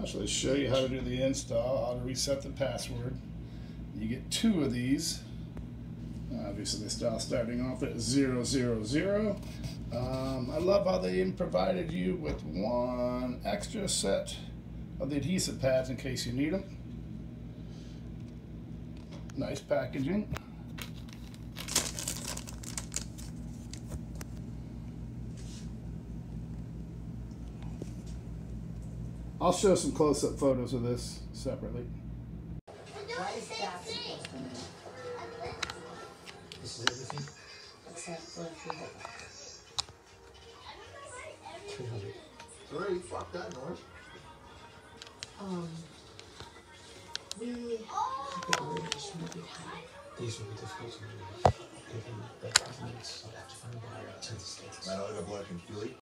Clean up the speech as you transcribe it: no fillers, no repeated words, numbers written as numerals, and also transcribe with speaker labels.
Speaker 1: actually show you how to do the install, how to reset the password. You get 2 of these. Obviously, they start starting off at 000. I love how they even provided you with 1 extra set of the adhesive pads in case you need them. Nice packaging. I'll show some close-up photos of this separately.
Speaker 2: This is everything?
Speaker 3: Except for 300.
Speaker 2: 300. Alright, fuck that noise.
Speaker 3: We have to really just move it high.
Speaker 2: These will be difficult to move. Given the governments, I'll have to find a buyer outside the States.
Speaker 4: Meine Olga Black and Julie.